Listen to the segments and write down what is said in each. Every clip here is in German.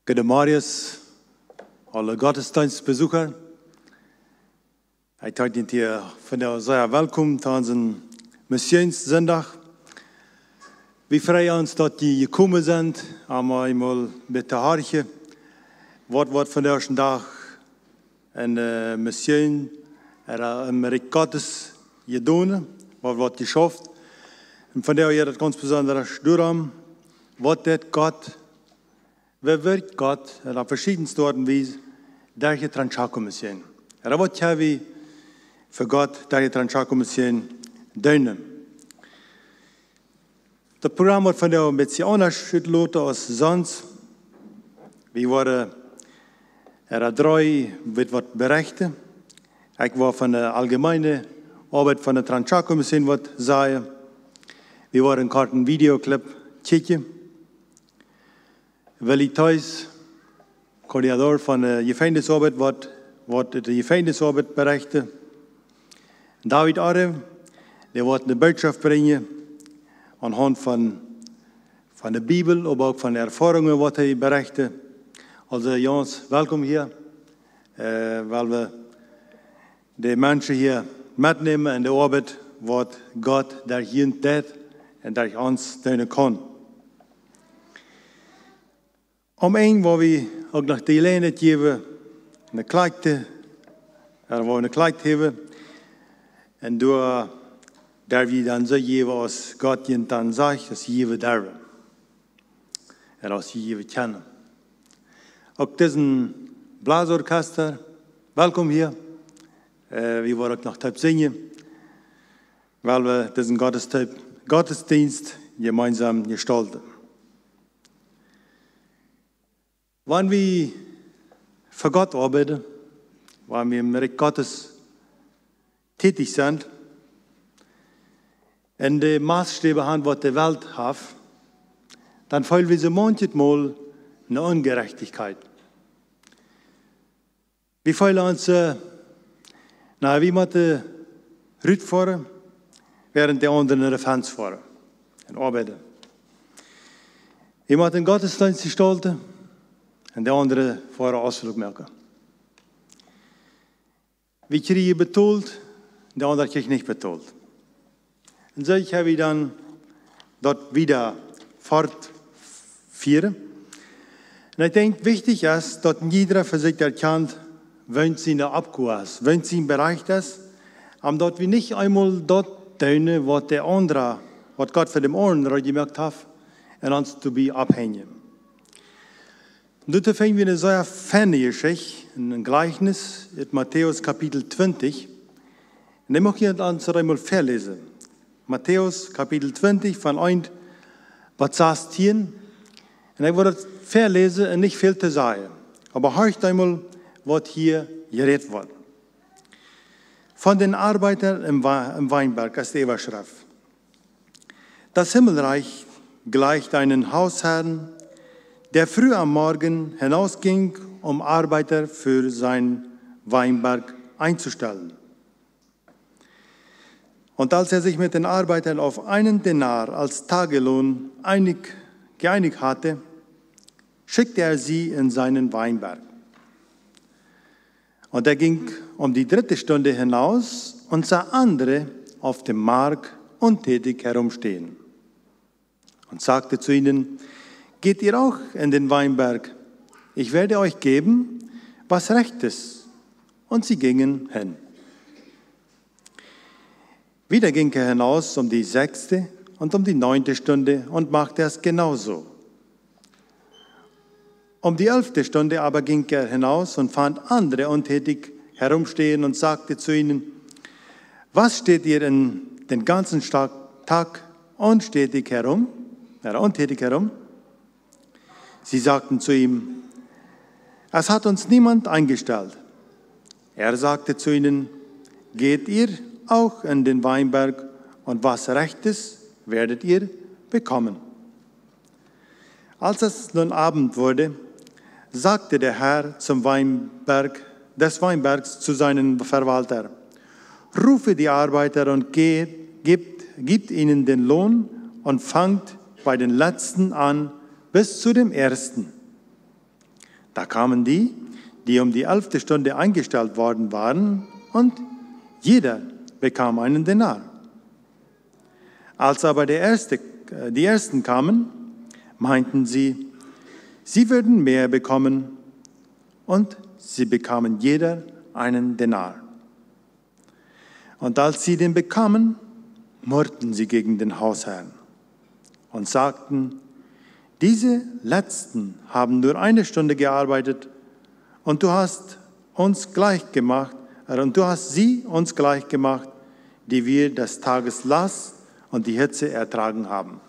Gute Marius, alle Gottesdienstbesucher. Ich heet hier van jou zeer welkom tijdens een Missionszondag. We freuen uns, dat jullie gekomen zijn, om eenmaal met te hartje wat wordt vandaag dag een mission im Reich Gottes gedaan, wat wordt geschafft. En vandaag hier dat ganz besonders daarom, wat dit God, wie werkt God op verschillende Arten wijze, dat je dran komen zijn. En wat we voor God, dat je dran komen zijn, doen. Het programma wordt vandaag een beetje anders uitgeloten als sonst. We worden drie met wat berichten. Ik wil van de algemene arbeid van de Transjacommissie wat zeggen. We worden een korte videoclip kijken. Willy Thuis, coördinator van de gevangenisarbeid, wat de gevangenisarbeid berichten. David Arre, die wordt een boodschap brengen anhand van de Bibel, maar ook van de ervaringen wat hij berichtte. Also Jans, welkom hier, weil we de mensen hier metnemen in de arbeid wat God daar hier deed en daar ons steunen kan. Om één waar we ook nog de gelegenheid geven, een klachte, waar we een klachte hebben, en door daar we dan zo geven als God je dan zegt, als je daar en als je kennen. Ook deze blaasorkester, welkom hier. We worden ook nog tijd zingen, weil we deze godsdienst gemeinsam gestalten. Wanneer we voor God arbeiten, wanneer we im Reich Gottes tätig zijn, en de maatstaven haben, wat de Welt heeft, dan voelen we so manchmal eine Ungerechtigkeit. Wir voelen ons, wie moeten Rüt fahren, während de anderen in de Fans fahren en arbeiten. Wir moeten een Gottesdienst gestalten en de anderen fahren Ausflug maken. Wir kriegen betaald, de andere krijgt niet betaald. En zo hebben we dan dat wieder fortführen. En ik denk, wichtig is dat iedereen voor zich erkent, wanneer zijn Abgabe ist, wanneer zijn bereicht ist, omdat we niet eenmaal dat doen wat de andere, wat God voor de anderen gemerkt heeft, en ons te be abhängen. Und da finden wir eine sehr feine Geschichte, ein Gleichnis in Matthäus Kapitel 20. Und ich möchte uns einmal verlesen. Matthäus Kapitel 20 von 1, was sagt hier? Und ich würde verlesen und nicht viel zu sagen. Aber hört einmal, was hier geredet wird. Von den Arbeitern im Weinberg ist die Überschrift. Das Himmelreich gleicht einem Hausherrn, der früh am Morgen hinausging, um Arbeiter für sein Weinberg einzustellen. Und als er sich mit den Arbeitern auf 1 Denar als Tagelohn geeinigt hatte, schickte er sie in seinen Weinberg. Und er ging um die 3. Stunde hinaus und sah andere auf dem Markt untätig herumstehen. Und sagte zu ihnen: Geht ihr auch in den Weinberg? Ich werde euch geben, was recht ist. Und sie gingen hin. Wieder ging er hinaus um die 6. und um die 9. Stunde und machte es genauso. Um die 11. Stunde aber ging er hinaus und fand andere untätig herumstehen und sagte zu ihnen: Was steht ihr den ganzen Tag untätig herum? Sie sagten zu ihm: Es hat uns niemand eingestellt. Er sagte zu ihnen: Geht ihr auch in den Weinberg, und was recht ist, werdet ihr bekommen. Als es nun Abend wurde, sagte der Herr des Weinbergs zu seinem Verwalter: Rufe die Arbeiter und gibt ihnen den Lohn und fangt bei den Letzten an bis zu dem Ersten. Da kamen die, die um die 11. Stunde eingestellt worden waren, und jeder bekam einen Denar. Als aber die Ersten kamen, meinten sie, sie würden mehr bekommen, und sie bekamen jeder einen Denar. Und als sie den bekamen, murrten sie gegen den Hausherrn und sagten, diese Letzten haben nur 1 Stunde gearbeitet, und du hast sie uns gleich gemacht, die wir des Tages Last und die Hitze ertragen haben.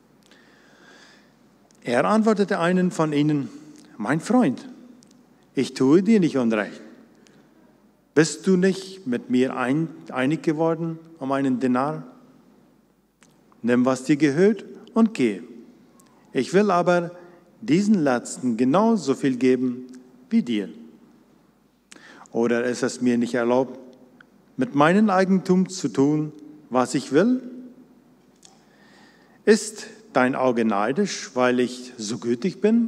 Er antwortete einen von ihnen, mein Freund, ich tue dir nicht Unrecht. Bist du nicht mit mir einig geworden um einen Denar? Nimm, was dir gehört, und geh. Ich will aber diesen Letzten genauso viel geben wie dir. Oder ist es mir nicht erlaubt, mit meinem Eigentum zu tun, was ich will? Ist dein Auge neidisch, weil ich so gütig bin?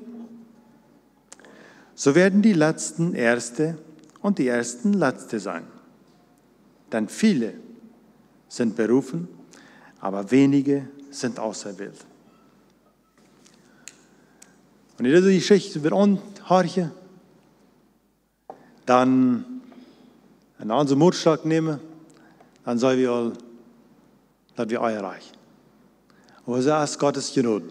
So werden die Letzten Erste und die Ersten Letzte sein. Denn viele sind berufen, aber wenige sind auserwählt. Und in dieser Geschichte wird anhorchen, dann einen anderen Mutschlag nehmen, dann sagen wir all, dass wir euer Reich. Und so ist Gottes Genade.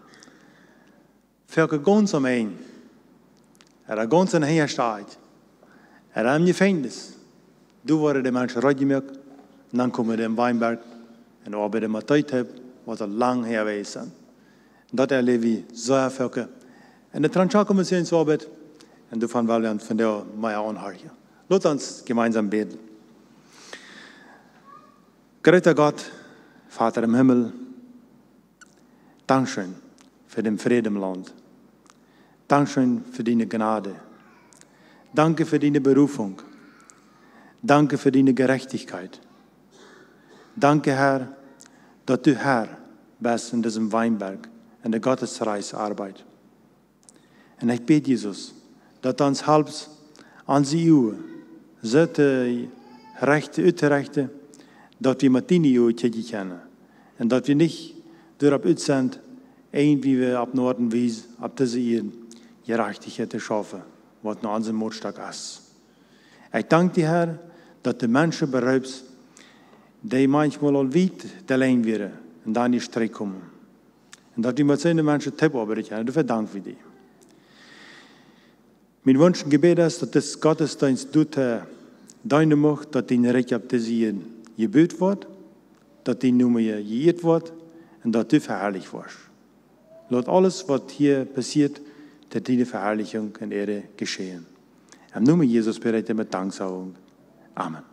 Für ganz am Ende, ganz an der Stadt, am Gefängnis, du wurde der Mensch reingemacht, und dann kommen wir in den Weinberg, und arbeiten wir Zeit, was er lang her ist. Und das erlebe ich so viel. Und der Transchak kommen wir ins Arbeit, und du von Valiant von der Meier anhören. Lass uns gemeinsam beten. Gerechter Gott, Vater im Himmel, Dankeschön für den Frieden im Land. Dankeschön für deine Gnade. Danke für deine Berufung. Danke für deine Gerechtigkeit. Danke, Herr, dass du Herr bist in diesem Weinberg, in der Gottesreichsarbeit. Und ich bete, Jesus, dass du uns hilfst, an sie Uhr, solche Rechte, Rechte, dass wir mit deinen Uhr tätig können. Und dass wir nicht durch uns sind, irgendwie wir ab Norden wies, ab diese Uhr Gerechtigkeit zu schaffen, was noch unser Mutstag ist. Ich danke dir, Herr, dass du Menschen beräubst, die manchmal all weit allein wären und dann in die Strecke kommen. Und dass wir mit solchen Menschen Tipp arbeiten können. Dafür danken wir dir. Mein Wunsch und Gebet ist, dass das Gottesdienst deine Macht, dass dein Recht ab diese gebüht wird, dass dein Nummer geehrt wird und dass du verherrlicht wirst. Lass alles, was hier passiert, dass deine Verherrlichung und Ehre geschehen. Im Namen Jesus bete ich mit Danksagung. Amen.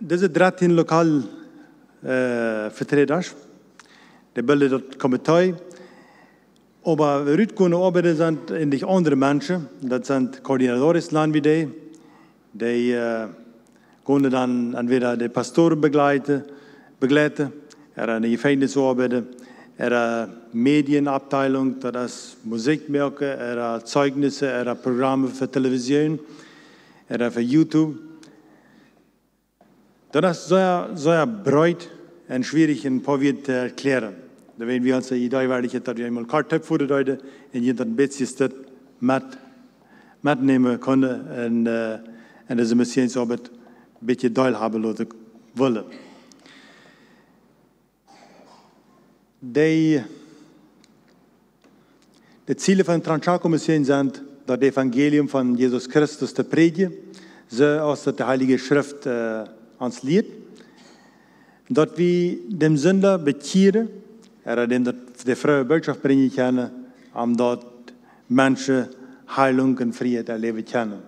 diese 13 Lokalvertreter, die bilden das Komitee. Aber uitkomen arbeiden sind eigentlich andere Menschen. Das sind Koordinatoren wie die. Die können dann entweder die Pastoren begleiten, eine Gefängnisarbeit, eine Medienabteilung, das ist Musikwerke, eine Zeugnisse, eine Programme für Television, eine für YouTube. Das ist sehr breit und schwierig in Power zu erklären. Da werden wir uns die Idee werden, dass wir einmal Karten für die Leute und jeder ein bisschen mitnehmen können und diese Missionsarbeit ein bisschen teilhaben lassen wollen. Die Ziele von der Tranchako-Mission sind, das Evangelium von Jesus Christus zu predigen, so aus der Heilige Schrift ans Lied, dass wir dem Sünder bekehren, dem die frohe Botschaft bringen können, um dort Menschen Heilung und Freiheit erleben können.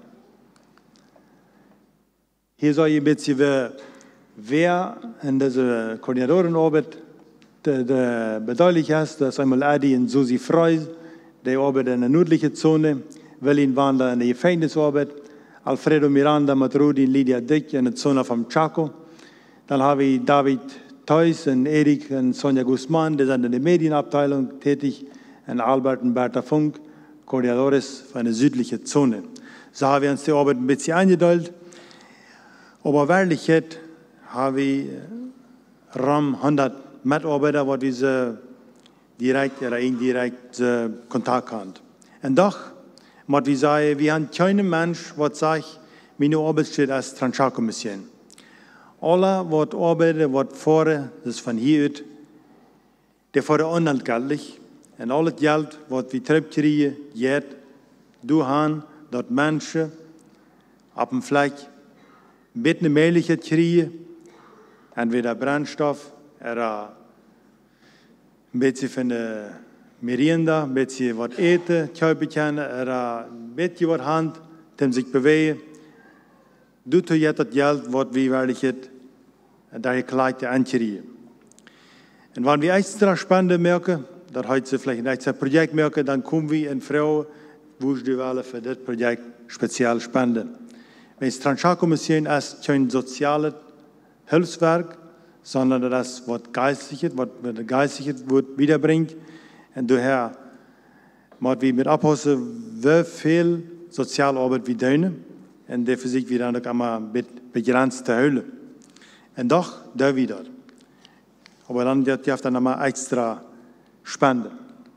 Hier soll ich ein bisschen, wer in dieser Koordinatorenarbeit beteiligt ist. Das ist einmal Adi und Susi Frey, die arbeiten in der nördlichen Zone, Willin Wandler in der Gefängnisarbeit, Alfredo Miranda mit Rudi und Lydia Dick in der Zone vom Chaco. Dann habe ich David Theus und Erik und Sonja Guzman, die sind in der Medienabteilung tätig, und Albert und Bertha Funk, Koordinatores für eine südliche Zone. So haben wir uns die Arbeit ein bisschen eingeteilt. Aber in Wirklichkeit habe ich rund 100 Mitarbeiter, die wir direkt oder indirekt Kontakt haben. Und doch, muss ich sagen, wir haben keinen Mensch, der sagt, meine Arbeit steht als Tranchako-Mission. Alle, die arbeiten, die fahren, das ist von hier aus, die fahren unentgeltlich. Und alles Geld, das wir zurückkriegen, geht durch, dass Menschen auf dem Fleck ein bisschen Möglichkeit kriegen, entweder Brennstoff oder ein bisschen von der Merienda, ein bisschen was eten, kaufen können, oder ein bisschen was haben, um sich bewegen. Du tust jetzt das Geld, was wir wirklich da gekleidete ankriegen. Und wenn wir extra Spenden merken, dass heute vielleicht ein extra Projekt merken, dann kommen wir in Frau, wo ich für das Projekt speziell spenden. Wenn es Tranchako-Mission ist, kein soziales Hilfswerk, sondern das, was geistliches, was wiederbringt. Und daher müssen wir mit abpassen, wie viel Sozialarbeit wir tun. Und der für sich wieder einmal begrenzt zu halten. Und doch, da wieder. Aber dann darf dann nochmal extra spenden.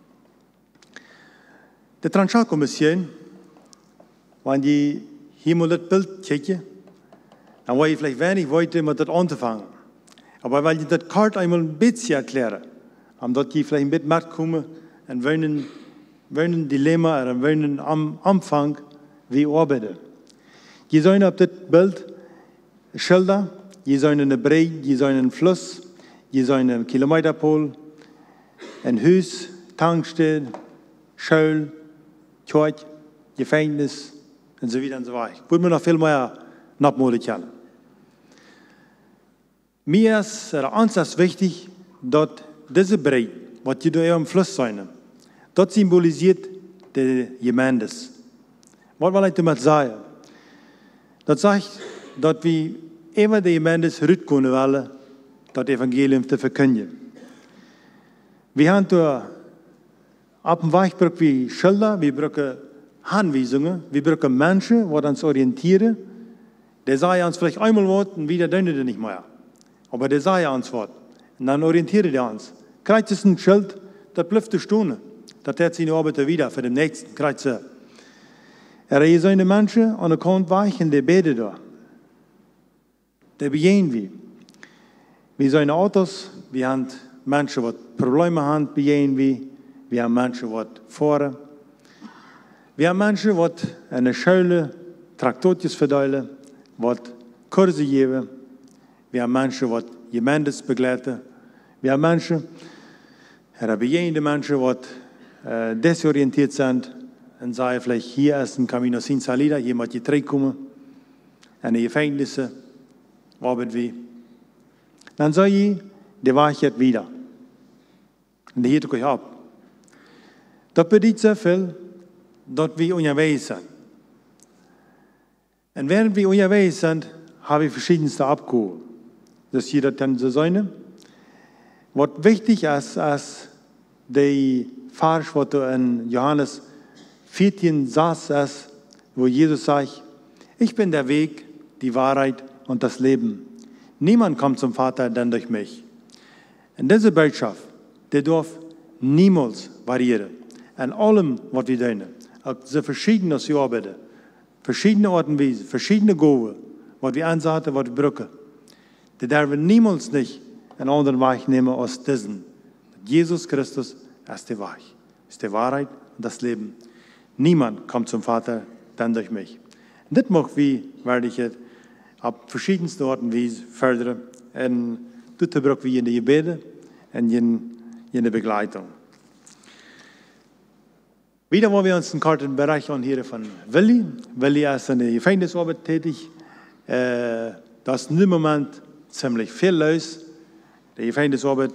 Die Tranchako-Mission, wenn die hier mal das Bild kijken, dann wollen ich vielleicht wenig weiter mit das anzufangen. Aber weil ich das Kart einmal ein bisschen erkläre, damit die vielleicht ein bisschen mitkommen und wollen Dilemma oder wollen am Anfang wie arbeiten. Je zijn op dit beeld Schilder, je zijn een brei, je zijn een Fluss, je zijn een kilometerpool, een huis, tankstelle, Schule, Kerk, Gefängnis und so weiter und so weiter. Würde man noch viel mehr nachmalen können. Mir ist uns wichtig, dass diese Brei, was die da im Fluss sein, das symbolisiert die Gemeinde. Was will ich damit sagen? Das sagt, dass wir immer die Gemeinde zurückkommen wollen, das Evangelium zu verkündigen. Wir haben da auf dem Weg wie Schilder, wir brauchen Anweisungen, wir brauchen Menschen, die uns orientieren. Der sagen uns vielleicht einmal was und wieder tun die nicht mehr. Aber der sagen uns was. Und dann orientieren die uns. Kreuz ist ein Schild, das bleibt stehen. Das hat seine Arbeit wieder für den nächsten Kreuz. Er sind Menschen an der Kant weichen, die beten da. Die begehen wir. Wir sind Autos, wir haben Menschen, die Probleme haben, begehen wir. Wir haben Menschen, die fahren. Wir haben Menschen, die in der Schule Traktortjes verteilen, die Kurse geben. Wir haben Menschen, die Gemeindes begleiten. Wir haben Menschen, begehende Menschen, die desorientiert sind. Und sagen vielleicht, hier ist ein Camino sin salida, hier muss je terugkomen. En de Gefängnisse, arbeitet wie. Dann sag ich, der war ich jetzt wieder. Und der hielt euch ab. Das bedeutet so viel, dass wir unterwegs sind. Und während wir unterwegs sind, habe ich verschiedenste Abgaben. Das jeder kann so sein. Was wichtig ist, ist die Vers, was in Johannes 14 ist, wo Jesus sagt, ich bin der Weg, die Wahrheit und das Leben. Niemand kommt zum Vater dann durch mich. Und diese Botschaft, die darf niemals variieren. An allem, was wir tun. Auf so verschiedene Arbeiten, verschiedene Arten und Weisen, verschiedene Gaben, was wir ansetzen, was wir brauchen. Die dürfen niemals nicht einen anderen Weg nehmen als diesen. Jesus Christus ist der Weg, ist die Wahrheit und das Leben. Niemand kommt zum Vater dann durch mich. Und das macht wie, werde ich jetzt auf verschiedenste Arten und Weisen fördern. Und das brauchen wir in die Gebete und in der Begleitung. Wieder wollen wir uns in den Bereich hier von Willi. Willi ist in der Gefängnisarbeit tätig. Das ist im Moment ziemlich viel los, die Gefängnisarbeit.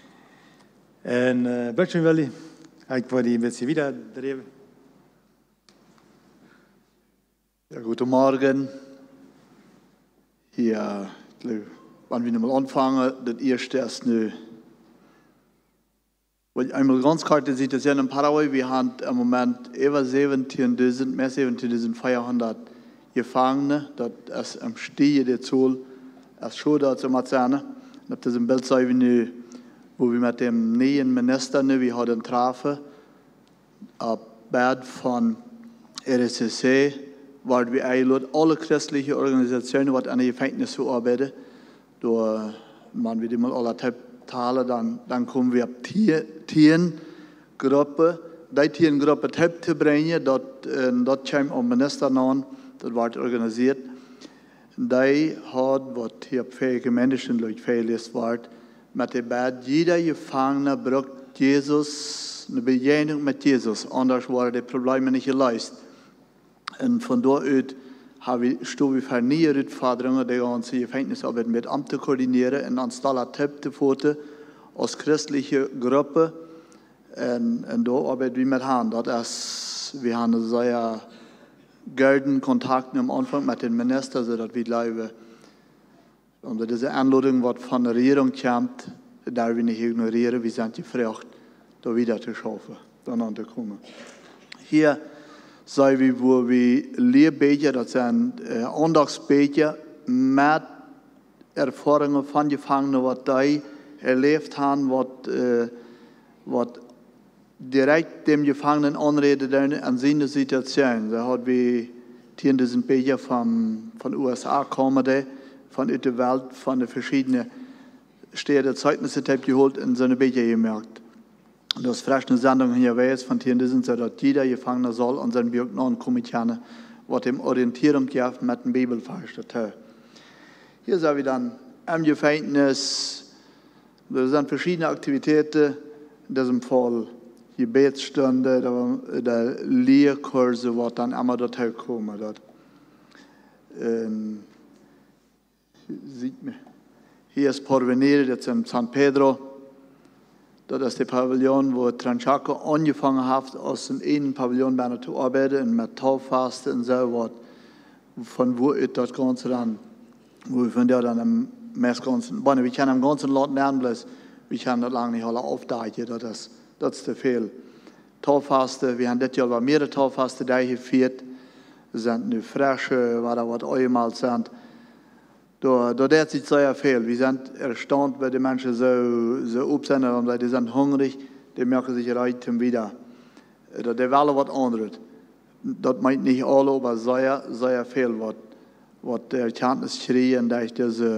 Und bitte Willi, ich wollte ein bisschen wieder drehen. Ja, guten Morgen. Hier, wann wir nochmal anfangen, das erste ist nu. Weil ich einmal ganz klar sieht, das ja in Paraguay, wir haben im Moment über 17.000, mehr 17.400 Gefangene, das ist am Stiege der Zahl, als schon da zu Marzahne. Und auf diesem Bild sehen wir nu, wo wir mit dem neuen Minister, wir haben trafen, ab Bad von RSCC, weil wir eigentlich alle christlichen Organisationen, die an den Gefängnissen arbeiten, da man wir mal alle talen, dann kommen wir auf Tieren-Gruppe, die Tieren-Gruppe zu bringen, dort kommt am Minister an, das wird organisiert. Die hat, was hier fähige Menschen Leute fehlt, wird mit dem Bad, jeder Gefangene braucht Jesus, eine Begegnung mit Jesus, anders waren die Probleme nicht gelöst. Und von dort aus stehen wir für neue Herausforderungen, die ganze Gefängnisarbeit mit Amten koordinieren und anstelle Tipp zu foten als christliche Gruppe. Und da arbeiten wir mit Hand. Wir haben sehr guten Kontakt am Anfang mit den Ministern, sodass wir glauben, unter dieser Anladung, was von der Regierung kommt, darf wir nicht ignorieren. Wir sind gefragt, da wieder zu schaffen, dann zu kommen. Hier sehen wir, wo wir Lehrbecher, das sind Andachtsbecher mit Erfahrungen von Gefangenen, was die erlebt haben, was direkt dem Gefangenen anreden an seine Situation. Da hat wir hier diesen Becher von USA kommen, von der Welt, von den verschiedenen Städten Zeugnisse geholt und so eine Becher gemerkt. Und das frisch eine Sendung hier weiß von hier sind, so dass jeder Gefangener soll an seinen Bürger kommen können, was ihm Orientierung gibt mit dem Bibelvers. Hier sehen wir dann im Gefängnis, da sind verschiedene Aktivitäten, in diesem Fall Gebetsstunde, der Lehrkurse, was dann immer dorthin kommen. Hier ist Porvenir, das ist in San Pedro. Das ist der Pavillon, wo Tranchaco angefangen hat, aus dem einen Pavillon zu arbeiten, und mit Tauffasten und so was. Von wo ist das Ganze dann, wo wir von der dann am ganzen, wir können am ganzen Land lernen, bloß wir können das lange nicht alle aufdecken, das ist der Fehl. Tauffasten, wir haben das Jahr mehrere Tauffasten durchgeführt, sind nur frische, was da was einmal sind. Da tut sich sehr viel. Wir sind erstaunt, weil die Menschen so aufsehen, weil die sind hungrig, die merken sich reitem wieder. Die wollen was anderes. Das meint nicht alle, aber sehr viel, was der Erkenntnis schreien durch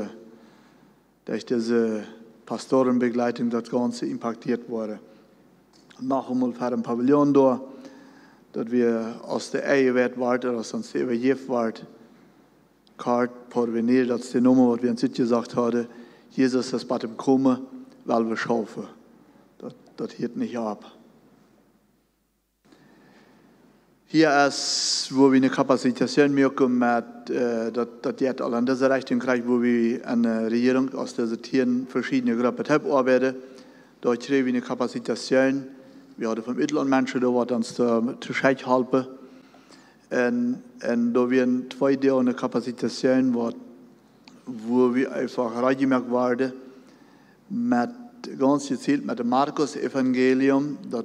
diese Pastorenbegleitung, das Ganze impactiert wurde. Noch einmal für den Pavillon da, dass wir aus der Ehe wird warten, dass uns der übergeben wird. Kart, Porvenir, das ist die Nummer, was wir uns gesagt haben. Jesus ist bei dem Kommen, weil wir schaffen. Das hört nicht ab. Hier ist, wo wir eine Kapazitation merken, dass jetzt alle in dieser Richtung kriegen, wo wir eine Regierung aus diesen Tieren verschiedene Gruppen arbeiten. Da kriegen wir eine Kapazitation. Wir haben vom Mittelland Menschen, die uns zu Schach helfen. Und da werden 2 Jahre eine Kapazitation, wo wir einfach reingemerkt werden, ganz gezielt mit dem Markus-Evangelium. Das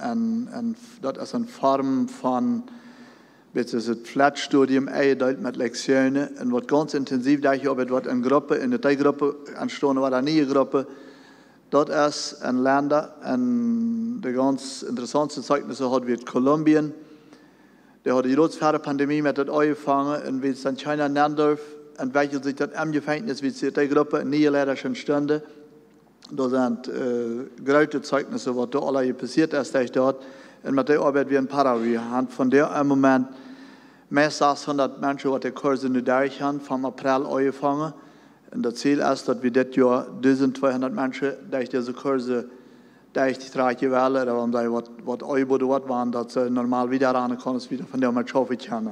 ist eine Form von das Flatstudium eingeteilt mit Lektionen. Und wird ganz intensiv durchgearbeitet, wird eine Gruppe, in der Gruppe entstanden, war eine neue Gruppe. Dort ist ein Land, der ganz interessante Zeugnisse hat, wie Kolumbien. Der hat die große Pandemie mit der angefangen, und wie es in China nennen darf, und welche sich das angefangen ist, wie es die Gruppe in Niederlande entstanden. Da sind große Zeugnisse, was da alle passiert ist, dort. Und mit der Arbeit wir in Paraguay haben von der im Moment mehr als 600 Menschen, die die Kurse nicht durch haben, vom April angefangen. Und das Ziel ist, dass wir das Jahr 1200 Menschen durch diese Kurse durchtragen werden, und was angeboten waren, dass sie normal wieder rankommen, wieder von der man schaffen können.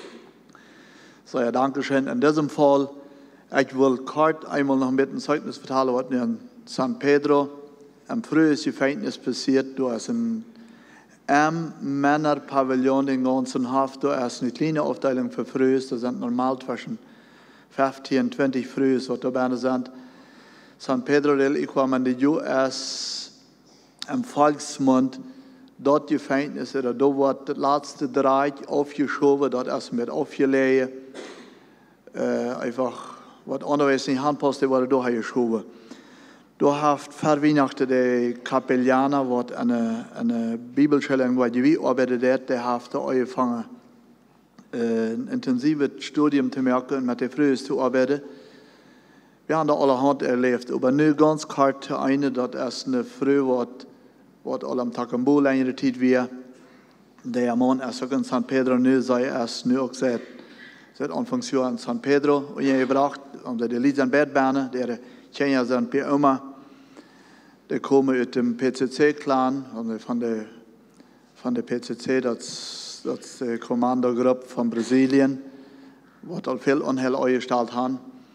So, ja, danke schön. In diesem Fall, ich will kurz einmal noch mit einem Zeugnis vertellen, was in San Pedro am frühesten Gefängnis passiert. Da ist ein Männerpavillon den ganzen Haft. Da ist eine kleine Aufteilung für Frühes. Da sind normal zwischen 15 und 20 Frühes, was dabei sind. San Pedro del Iguamanillo ist im Volksmund dort Gefängnis, oder da wird das letzte Dreieck aufgeschoben, dort ist mit aufgelegt. Einfach, was anderes nicht handpasst, wurde da geschoben. Da hat vor Weihnachten der Kapellaner, der eine Bibelschule in Guayaquil arbeitet, der hat da angefangen, ein intensives Studium zu machen und mit den Frühen zu arbeiten. Wir haben da allerhand erlebt, aber nur ganz kurz eine, das ist eine Früh, was alle am Tag im Bull längere Zeit wir. Der Mann ist auch in San Pedro, nur sei erst nur auch seit Anfangsjahr in San Pedro und ihr gebracht, und der liegt an Bettbahnen, der Kenia sind bei Oma, der kommen aus dem PCC-Clan, und von der PCC, das ist die Kommandogruppe von Brasilien, was all viel Unheil eingestellt haben.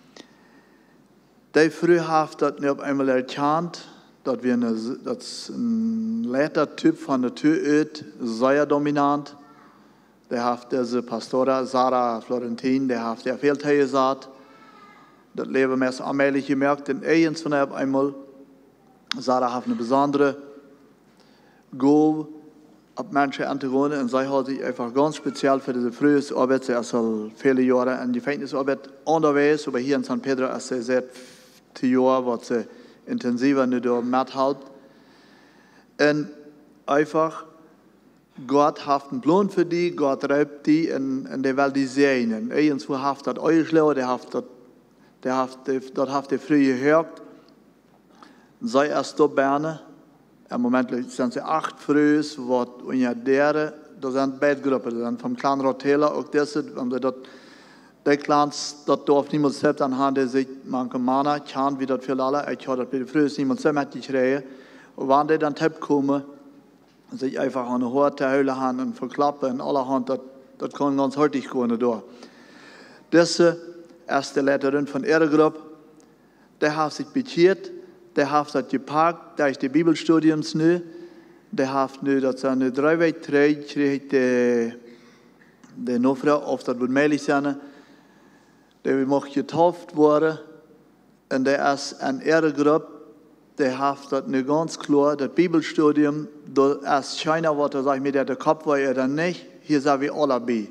Die früh haben das nicht auf einmal erkannt, dass wir ein Leitertyp von der Tür ist, sehr dominant. Der hat diese Pastora Sarah Florentin, der hat sehr viel gesagt. Das Leben ist allmählich gemerkt, in eins von auf einmal. Sarah hat eine besondere Gabe, ab Menschen anzuwohnen, und sie hat sich einfach ganz speziell für diese frühe Arbeit, sie ist schon viele Jahre in Gefängnisarbeit unterwegs, aber hier in San Pedro ist sie seit 10 Jahren, was sie intensiver nicht mithält. Und einfach, Gott hat einen Plan für die, Gott reibt die in der Welt die sehen. Irgendwo hat das eingeschlagen, der hat die früh gehört. Sei erst da Berne, im Moment sind sie 8 Frühs, was unter der, da sind beide Gruppen, da sind vom Clan Rotela, auch das, die Clans, das darf niemand selbst anhand der sich manche Mana kann, wie das für alle, ich habe das bei den Frühs niemand selbst mitgekriegt. Und wenn die dann Tipp kommen, sich einfach an der Horte Höhle haben und verklappen und allerhand, das kann ganz hurtig gehen da. Diese erste Leiterin von ihrer Gruppe, der hat sich bekehrt, der hat das gepackt, durch die Bibelstudiums nu, der hat nu, dass er eine 3 Wochen trägt, kriegt der Nofra, auf das wird möglich sein, der wird getauft worden, und der ist an ihrer Gruppe, der hat das nu ganz klar, das Bibelstudium, da ist China, was da sag ich mir, der Kopf war er dann nicht, hier sind wir alle bei.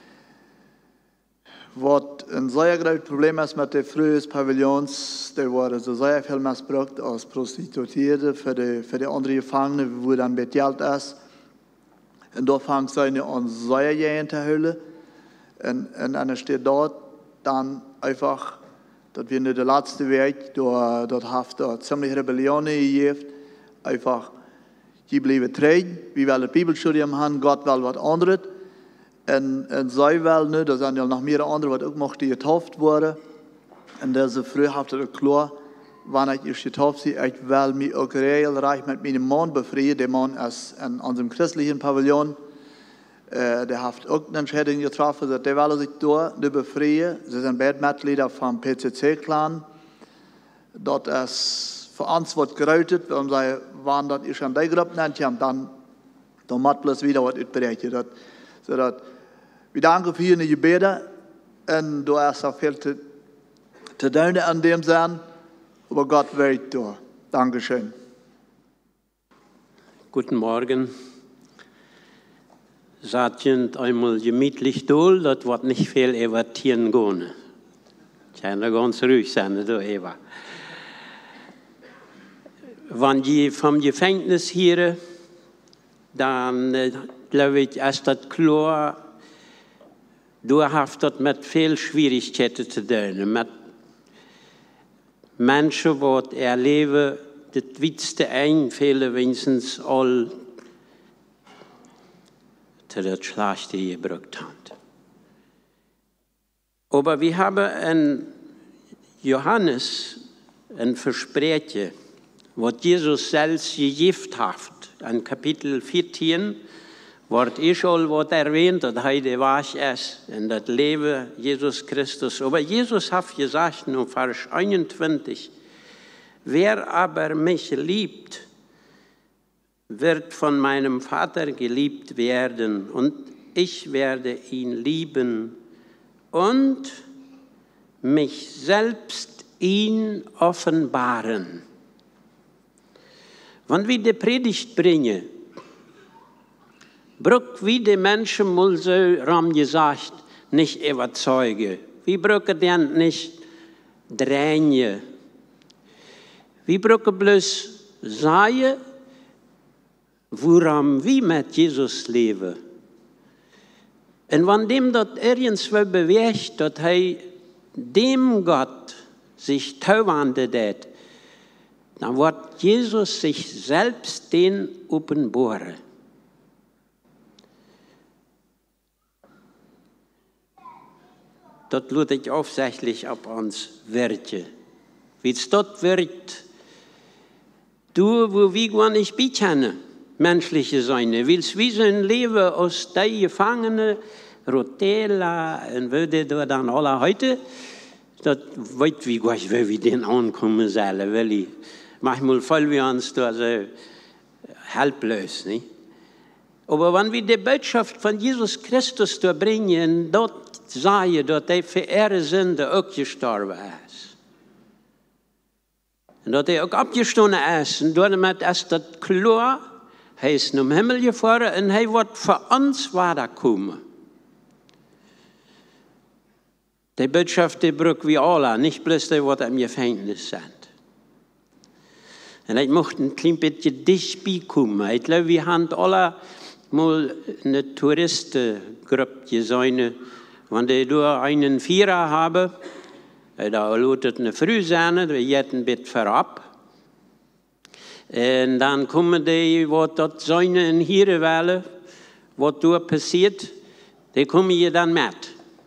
Was ein sehr großes Problem ist mit den frühen Pavillons, der wurde so sehr viel missbraucht als Prostituierte für die anderen Gefangenen, wo dann mit Geld ist. Und da fangen sie an, sehr gehen zu holen. Und dann steht dort dann einfach, dass wir nicht der letzte Weg, dort hat er ziemlich Rebellionen gegeben, einfach, die bleiben treten, wir wollen das Bibelstudium haben, Gott will was anderes. Und sie wollen nicht, da sind ja noch mehr andere, die auch noch getauft wurden. Und diese Früh hat er klar, wenn ich getauft bin, ich will mich auch regelrecht mit meinem Mann befreien. Der Mann ist in unserem christlichen Pavillon. der hat ook een scheiding getroffen, dat die willen zich door de bevrijden. Ze zijn bedmitglieder van PCC-clan. Dat is voor ons wordt geruitet, waarom zij waren dat is aan die groep nennt, en dan moet plus wieder wat uitbreiden. Zodat we danken voor jullie gebeden en door is er veel te duinen aan dem zijn, aber Gott werkt door. Dankeschön. Guten Morgen. Satjent einmal gemütlich dol, das wird nicht viel evaluieren gehen. Ich kann da ganz ruhig sein, da Eva. Wenn die vom Gefängnis hier, dann glaube ich, ist das klar, du hast das mit viel Schwierigkeiten zu tun. Mit Menschen, die erleben, das wichtigste Einfälle wenigstens all zu das Schlechte gebracht haben. Aber wir haben in Johannes ein Versprechen, was Jesus selbst gegeben hat. In Kapitel 14 wird schon was erwähnt, dass heute was ist, in das Leben Jesus Christus. Aber Jesus hat gesagt, in Vers 21, wer aber mich liebt, wird von meinem Vater geliebt werden und ich werde ihn lieben und mich selbst ihn offenbaren. Wenn wir die Predigt bringen, braucht wie die Menschen mal so ram gesagt, nicht überzeugen. Wir brauchen dann nicht drängen. Wir brauchen bloß sagen, woran wir mit Jesus leben. Und wenn dem dort irgendwo bewegt, dass er dem Gott sich zuwendet, dann wird Jesus sich selbst den offenbaren. Das lade ich aufsichtlich auf uns wirken. Wie es dort wird, du, wo wir gar nicht bekennen, menschliche Seine, willst wie so ein Leben aus der Gefangenen, Rotella, und würde da dann alle heute, das weiß wie gar nicht, wie wir den ankommen sollen, weil ich, manchmal fühlen wir uns da so helplos, nicht? Aber wenn wir die Botschaft von Jesus Christus da bringen, dort sagen, dass er für ihre Sünde auch gestorben ist. Und dass er auch abgestanden ist. Und damit ist das klar, er ist zum Himmel gefahren und er wird für uns weiterkommen. Die Botschaft, die brauchen wir alle, nicht bloß die, die im Gefängnis sind. Und ich möchte ein klein bisschen dicht beikommen. Ich glaube, wir haben alle mal eine Touristengruppe gesehen, wenn die da einen Vierer haben, da lautet eine Früh sein, die geht ein bisschen vorab. Und dann kommen die, die dort Säune in hier wollen, was da passiert, die kommen hier dann mit.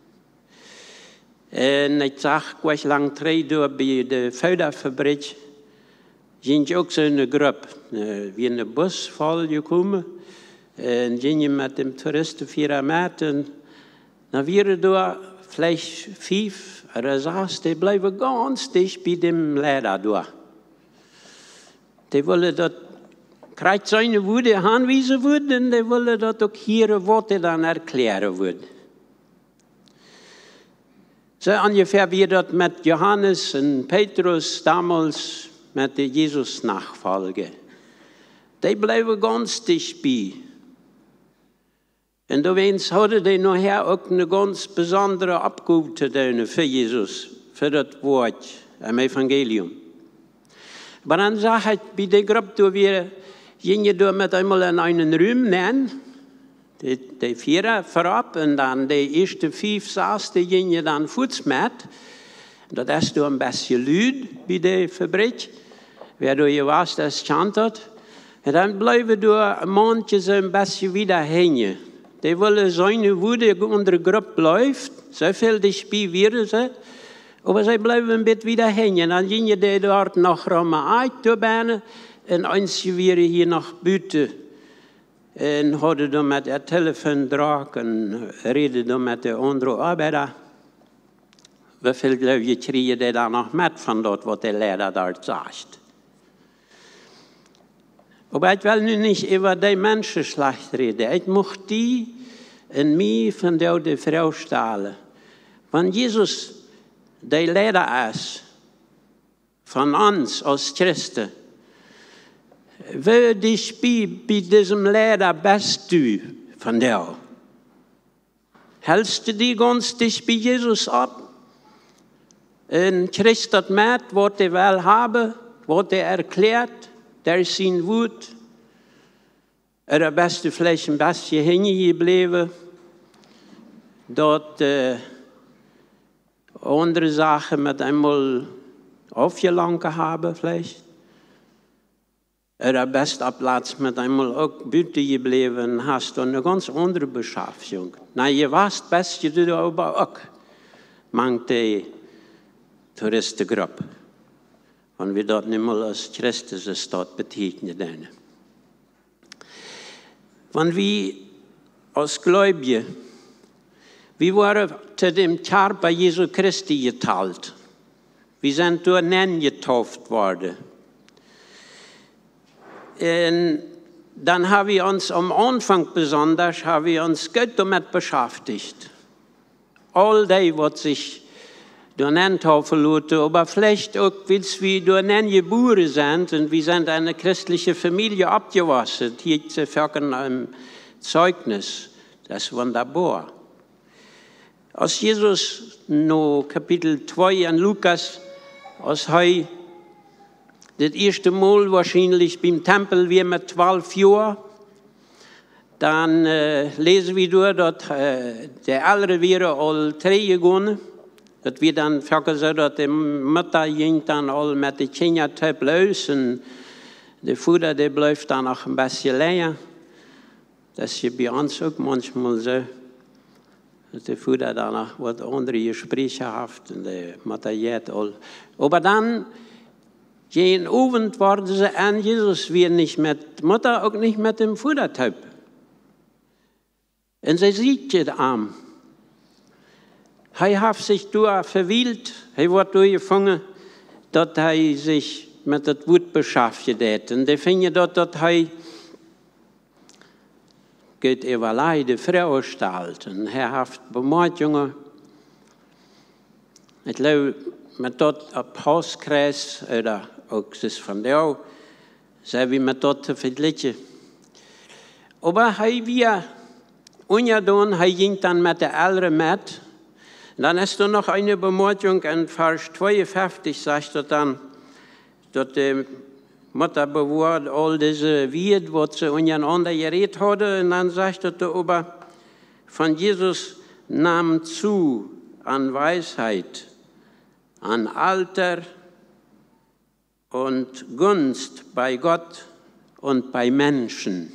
Und ich sage, gleich lang drei da bei der Förderfabrik, sind auch so eine Gruppe, wie eine Bus voll gekommen, und sind mit dem Touristenvierer mit. Und dann wären da vielleicht 5 oder 6, die bleiben ganz dicht bei dem Leder da. Die wollen dort, kriegt seine Würde anweisen werden, und die wollen dort auch hören, was er dann erklären wird. So ungefähr wie das mit Johannes und Petrus damals mit der Jesus-Nachfolge. Die bleiben ganz dicht bei. Und übrigens hatten die nachher auch eine ganz besondere Abgabe zu tun für Jesus, für das Wort im Evangelium. Aber dann sage ich, bei der Gruppe, wir gingen da mit einmal in einen Raum nennen, die 4 vorab, und dann die ersten 5, 6, die gingen dann Fuß mit. Das ist da ein bisschen laut bei der Fabrik. Wer da hier was, das chantet. Und dann bleiben da manche so ein bisschen wieder hängen. Die wollen seine Würde in der Gruppe läuft, so viel die Spiel wären sie, aber sie bleiben ein bisschen wieder hängen. Dann gingen die dort nach Roma und eins wäre hier nach Büte. En hadden dan met het telefoon draak en reden dan met de andere arbeider. Hoeveel geloof je kregen die daar nog met van dat wat de leider daar zegt? Maar ik wil nu niet over die mensen slecht reden. Ik mocht die en mij van de vrouw stellen. Want Jezus, die leider is van ons als Christen. Wil die spie bij deze leider best doen van jou? Hältst du die ganz dicht bij Jezus op? En kriegst dat met wat hij wil hebben, wat hij erklärt, daar is zijn woord. Er best du vielleicht een beetje hängen gebleven, dat andere Sachen met einmal aufgelangen haben vielleicht. Er best op plaats met einmal ook buiten gebleven en hast dan een ganz andere Beschaffung. Na, je was best, je doet aber ook. Mangt die Touristengroep. Want we dat niet meer als Christus staat betekenen. Want wie als Gläubige, wir waren zu dem Körper Jesu Christi geteilt. Wir sind durch ihn getauft worden. Und dann haben wir uns am Anfang besonders gut damit beschäftigt. All die, was sich durch ihn taufen lassen, aber vielleicht auch, weil wir durch ihn geboren sind und wir sind eine christliche Familie abgewachsen. Hier zu folgen im Zeugnis. Das ist wunderbar. Als Jesus no Kapitel 2 an Lukas, als er das erste Mal wahrscheinlich beim Tempel wie mit 12 Jahren, dann lesen wir durch, dass der andere wäre all 3 gegangen. Dat wir dann vergessen, dass die Mutter ging dann all mit den Kindern los und der Vater, der bleibt dann noch ein bisschen länger. Das ist bei uns auch manchmal so. Dass der Vater dann noch was andere Gespräche hat und die Mutter geht all. Aber dann, jeden Abend waren sie an Jesus, wir nicht mit Mutter, auch nicht mit dem Vater. Und sie sieht den Arm. Er hat sich durch verwählt, er wurde durchgefangen, dass er sich mit dem Wort beschäftigt hat. Und ich finde, dass er geht überall die Frau stellt. Und er hat Bemerkungen. Ich glaube, mit dort ab Hauskreis, oder auch das von der, sei wie mit dort zu vergleichen. Aber er wir ungetan, er ging dann mit der Älteren mit. Dann ist da noch eine Bemerkung in Vers 52, sagt er dann, dass die Mutter bewahrt all diese Wied, was sie untereinander geredet hatte. Und dann sagt er aber, von Jesus nahm zu an Weisheit, an Alter und Gunst bei Gott und bei Menschen.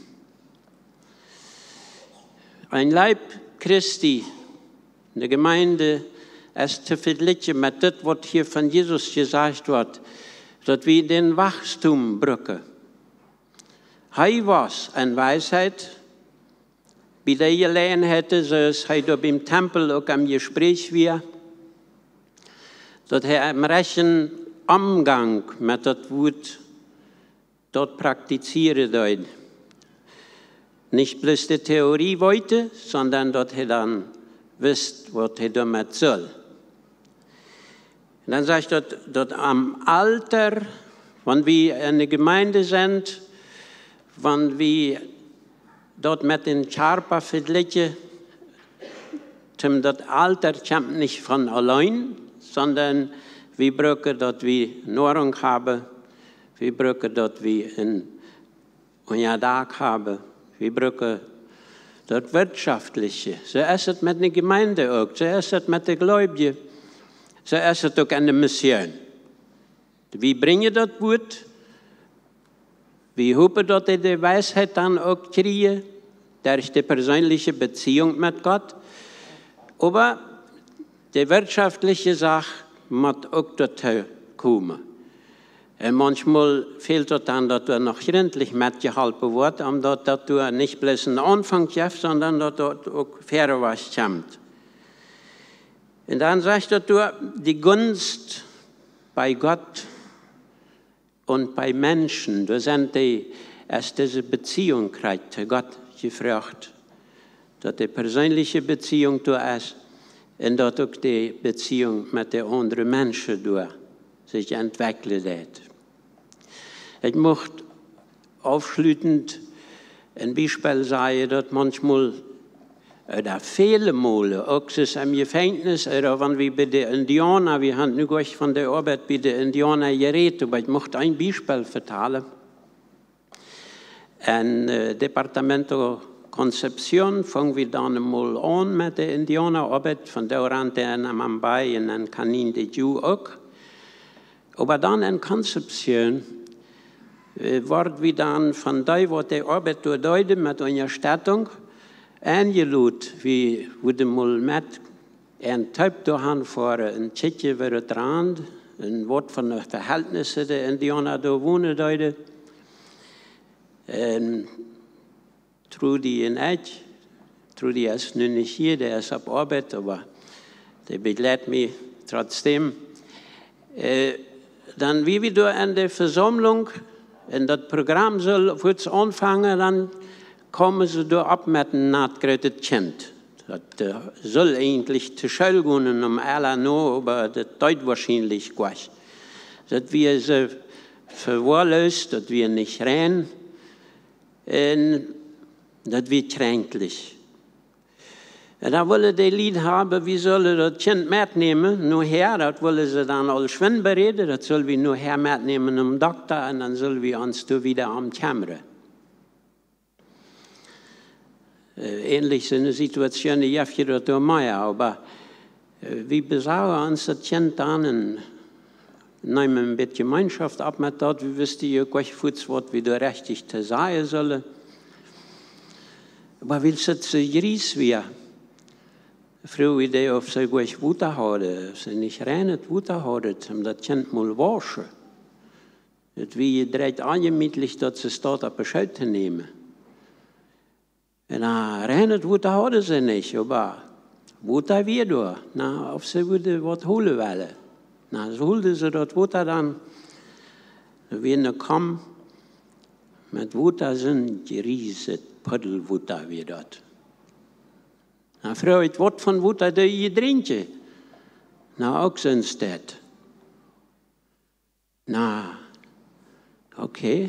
Ein Leib Christi, eine Gemeinde, ist zu vergleichen mit dem, was hier von Jesus gesagt wird, dass wir den Wachstum brücken. Er war an Weisheit, bei der Gelegenheit, so ist er beim Tempel auch am Gespräch war, dass er im rechten Umgang mit dem Wort dort praktizieren dort. Nicht bloß die Theorie wollte, sondern dass er dann wisst, was er damit soll. Und dann sagt er, dass am Alter, wenn wir in der Gemeinde sind, wenn wir dort mit den Körper vergleichen, das Alter kommt nicht von allein, sondern wir brauchen, dass wir Nahrung haben, wir brauchen, dass wir einen Tag haben, wir brauchen das Wirtschaftliche. So ist es mit der Gemeinde auch, so ist es mit den Gläubigen, so ist es auch in der Mission. Wir bringen das Wort, wir hoffen, dass wir die Weisheit dann auch kriegen, durch die persönliche Beziehung mit Gott. Aber die wirtschaftliche Sache muss auch dazu kommen. Und manchmal fehlt es dann, dass du noch gründlich mitgeholfen wird, dass du nicht bloß einen Anfang schaffst, sondern dass du auch fair was kommt. Und dann sagst du, die Gunst bei Gott und bei Menschen, da sind die, erst diese Beziehung kriegt zu Gott gefragt, dass die persönliche Beziehung da ist und dass auch die Beziehung mit den anderen Menschen da sich entwickelt hat. Ich möchte aufschließend ein Beispiel sagen, dass manchmal oder viele Male, auch ist im Gefängnis, oder wenn wir bei den Indianern, wir haben nur gleich von der Arbeit bei den Indianern geredet, aber ich möchte ein Beispiel vertellen. Im Departamento Concepción fangen wir dann mal an mit der Indianerarbeit, von der an in Mumbai und in Canyon de Dieu auch. Aber dann in Concepción wird wir dann von der, was die Arbeit durchdeuten mit einer Stattung, eingeladen, wie wurde mal mit ein Typ dahin fahren, ein Tschechien wird dran, ein Wort von den Verhältnissen der Indianer da wohnen deuten. Trudi in Eich, Trudi ist nun nicht hier, der ist auf Arbeit, aber der begleitet mich trotzdem. Dann, wie wir da in der Versammlung, in das Programm soll kurz anfangen, dann kommen sie da ab mit einem natgrötet Kind. Das soll eigentlich zur Schule gehen, um alle noch, aber das dauert wahrscheinlich gleich. Dass wir sie verwahrlost, dass wir nicht rennen, und das wird kränklich. Und da wollen die Lied haben, wie sollen das Kind mitnehmen, nur her, das wollen sie dann alles schön bereden, das sollen wir nur her mitnehmen zum Doktor, und dann sollen wir uns da wieder am Kämmern. Ähnlich so eine Situation, die ich hier durch Meier, aber wir besagen uns das Kind dann und nehmen ein bisschen Gemeinschaft ab mit dort, wir wissen ja gleich kurz, was wir da richtig zu sagen sollen. Aber will es so gries wie Frau Idee, ob sie gleich Wutter haben, ob sie nicht rein Wutter haben, um das Kind mal waschen. Das wie direkt angemütlich, dass sie es dort auf Bescheid nehmen. Na, rein Wutter haben sie nicht, aber Wutter wir da. Na, ob sie würde was holen wollen. Na, so holte sie dort Wutter dann. Wir kommen mit Wutter sind gerieset Puddelwutter wie dort. Na, Frau, ich was von Wutter, da ich trinke. Na, auch sonst das. Na, okay.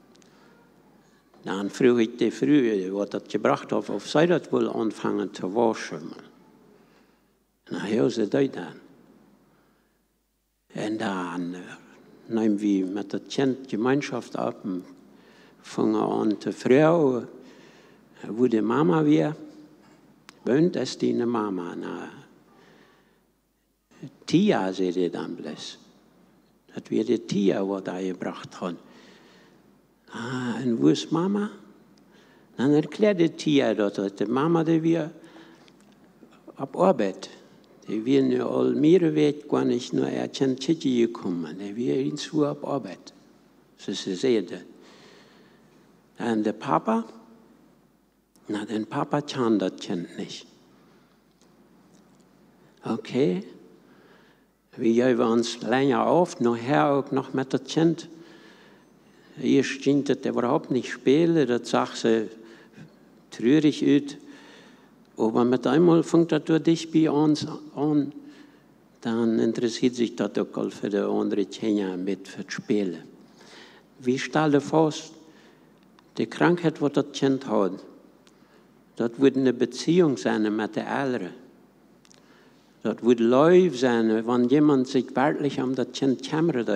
Dann früh ich die früh, was das gebracht hat, auf sei das wohl anfangen zu waschen. Na, ja, sie da dann. Und dann nehmen wir mit der Kind Gemeinschaft ab und fangen an zu Frau, wo die Mama wir, wohnt ist die Mama. Na, Tia, sie die dann bloß. Das wir die Tia, was da gebracht haben. Ah, und wo ist Mama? Dann erklärt die Tia dort, die Mama, die wir auf Arbeit. Die wir nur all mehrere Wege gar nicht nur erkennen, gekommen. Die wir in zu auf Arbeit. So sie sehen. Und der Papa? Na, den Papa kann das Kind nicht. Okay. Wir geben uns länger auf, nachher auch noch mit dem Kind. Hier stimmt das überhaupt nicht spielen, das sagt sie traurig aus. Aber mit einmal fängt das durch dich bei uns an, dann interessiert sich das auch für die anderen Kinder mit für das Spielen. Wie stell dir vor, die Krankheit, die das Kind hat, das wird eine Beziehung sein mit den Eltern. Das wird Läuf sein, wenn jemand sich wirklich um das Kind kümmert.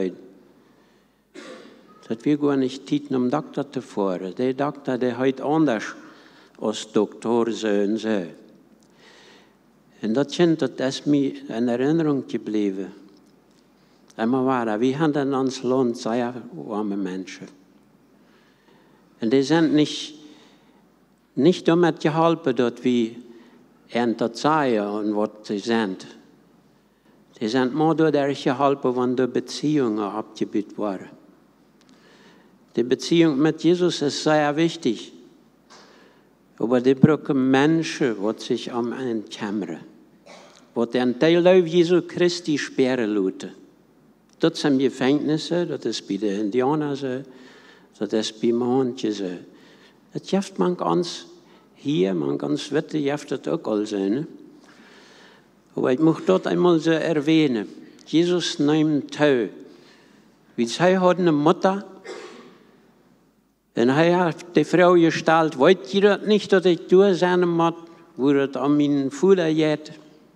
Das wird gar nicht Zeit, um Doktor zu fahren. Der Doktor, der heute anders als Doktor so und so. Und das Kind, das ist mir in Erinnerung geblieben. Immer war, wir haben in uns Land sehr arme Menschen. Und die sind nicht damit geholfen, dass wir das sagen und was sie sind. Die sind mal dadurch geholfen, wenn die Beziehungen abgebaut waren. Die Beziehung mit Jesus ist sehr wichtig. Aber die brauchen Menschen, die sich um einen kümmern. Die den Teil Jesu Christi sperren lassen. Das sind Gefängnisse, das ist bei den Indianern so, das ist bei manchen so. Das hilft man ganz hier, man ganz Witte hilft das auch all so. Ne? Aber ich möchte dort einmal so erwähnen. Jesus nimmt teil. Wie sie hat eine Mutter, und er hat die Frau gestellt, wollt ihr das nicht, dass ich durch seine Mutter, wo das an meinen Futter geht?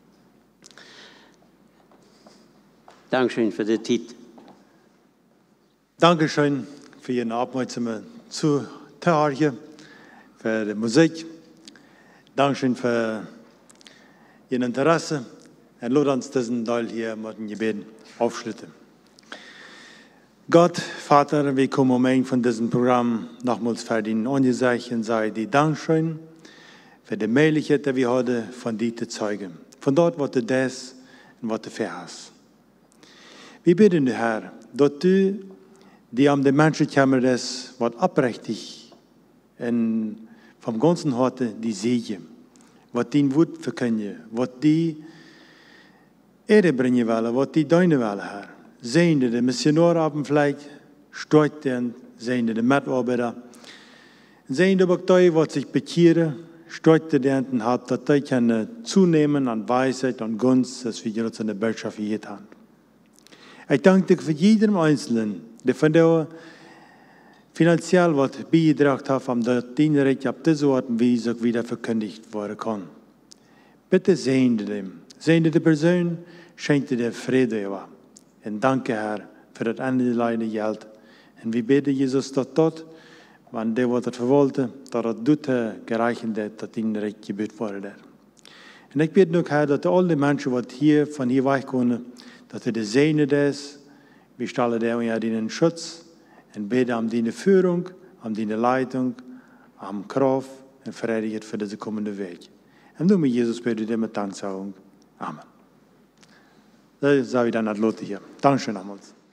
Dankeschön für die Zeit. Dankeschön für Ihre aufmerksame Zuhören, für die Musik. Dankeschön für Ihr Interesse. Und lasst uns diesen Teil hier mit dem Gebet aufschließen. Gott, Vater, wir kommen am Ende von diesem Programm nochmals für den Angesehen sei die Dankeschön für die Möglichkeit, die wir heute von dir zu zeugen. Von dort, was du das und was du verhast. Wir bitten, Herr, dass du die an den Menschen kommen, das was abrechtig und vom ganzen Herzen die Segen, was dein Wort verkündigen, was die Ehre bringen wollen, was die deine wollen, Herr. Sehen die Missionare vielleicht, steuern, sehen die Mitarbeiter, sehen die Leute, was sich bekehren, steuern die hat, dass die können zunehmen an Weisheit und Gunst, dass wir uns in der Botschaft hier haben. Ich danke dir für jeden Einzelnen, der von der finanziell was beigetragen hat, um das Dienstrecht auf diese Art und Weise auch wieder verkündigt werden kann. Bitte sehen die dem. Sehen die Person, schenkt dir Friede. Und danke, Herr, für das angelegte Geld. Und wir beten, Jesus, dass dort, wenn der was das verwollte, dass das dort gereicht wird, dass ihnen Recht gebührt wurde. Und ich bitte noch, Herr, dass alle Menschen, die von hier wegkommen, dass sie das sehen, das, wir stellen dir ja den Schutz und beten um deine Führung, um deine Leitung, um Kraft und Freude für diese kommende Weg. Und nun, Jesus, bete ich dir mit Danksagung. Amen. Das sage ich dann an Lotte hier. Dankeschön, Amos.